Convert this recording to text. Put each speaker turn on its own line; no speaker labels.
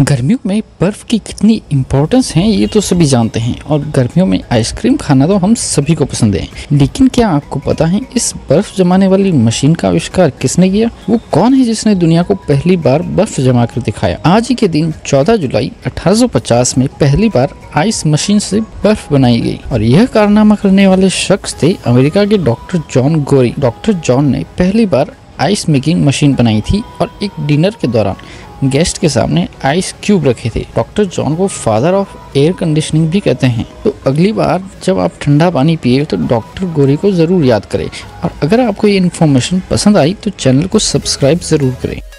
गर्मियों में बर्फ़ की कितनी इम्पोर्टेंस है ये तो सभी जानते हैं और गर्मियों में आइसक्रीम खाना तो हम सभी को पसंद है। लेकिन क्या आपको पता है इस बर्फ़ जमाने वाली मशीन का आविष्कार किसने किया? वो कौन है जिसने दुनिया को पहली बार बर्फ़ जमा कर दिखाया? आज ही के दिन 14 जुलाई 1850 में पहली बार आइस मशीन से बर्फ बनाई गई और यह कारनामा करने वाले शख्स थे अमेरिका के doctor John Gorrie. Doctor John ने पहली बार आइस मेकिंग मशीन बनाई थी और एक डिनर के दौरान गेस्ट के सामने आइस क्यूब रखे थे। डॉक्टर जॉन को फादर ऑफ एयर कंडीशनिंग भी कहते हैं। तो अगली बार जब आप ठंडा पानी पिए तो डॉक्टर गोरी को ज़रूर याद करें। और अगर आपको ये इन्फॉर्मेशन पसंद आई तो चैनल को सब्सक्राइब ज़रूर करें।